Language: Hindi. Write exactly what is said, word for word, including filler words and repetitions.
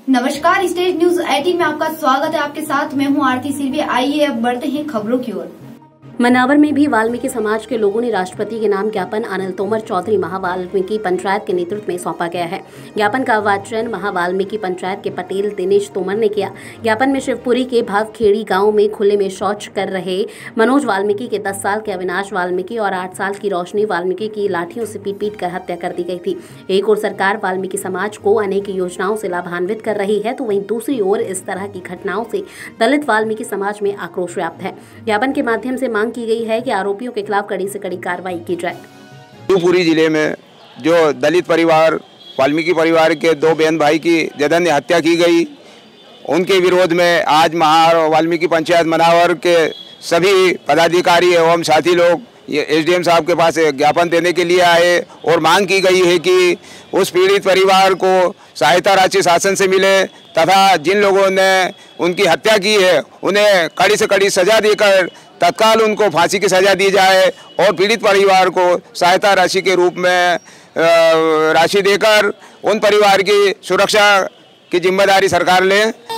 नमस्कार, स्टेट न्यूज अठारह में आपका स्वागत है। आपके साथ मैं हूं आरती सिल्वी। आइए अब बढ़ते हैं खबरों की ओर। मनावर में भी वाल्मीकि समाज के लोगों ने राष्ट्रपति के नाम ज्ञापन अनिल तोमर चौधरी महावाल्मीकि पंचायत के नेतृत्व में सौंपा गया है। ज्ञापन का वाचन महावाल्मीकि पंचायत के पटेल दिनेश तोमर ने किया। ज्ञापन में शिवपुरी के भावखेड़ी गांव में खुले में शौच कर रहे मनोज वाल्मीकि के दस साल के अविनाश वाल्मीकि और आठ साल की रोशनी वाल्मीकि की लाठियों से पीट पीट कर हत्या कर दी गई थी। एक ओर सरकार वाल्मीकि समाज को अनेक योजनाओं से लाभान्वित कर रही है, तो वहीं दूसरी ओर इस तरह की घटनाओं से दलित वाल्मीकि समाज में आक्रोश व्याप्त है। ज्ञापन के माध्यम से की गई है कि आरोपियों के खिलाफ कड़ी से कड़ी कार्रवाई की जाए। शिवपुरी जिले में जो दलित परिवार वाल्मीकि परिवार के दो बहन भाई की जघन्य हत्या की गई, उनके विरोध में आज महा वाल्मीकि पंचायत मनावर के सभी पदाधिकारी एवं साथी लोग ये एसडीएम साहब के पास ज्ञापन देने के लिए आए और मांग की गई है कि उस पीड़ित परिवार को सहायता राशि शासन से मिले तथा जिन लोगों ने उनकी हत्या की है उन्हें कड़ी से कड़ी सजा देकर तत्काल उनको फांसी की सजा दी जाए और पीड़ित परिवार को सहायता राशि के रूप में राशि देकर उन परिवार की सुरक्षा की जिम्मेदारी सरकार ले।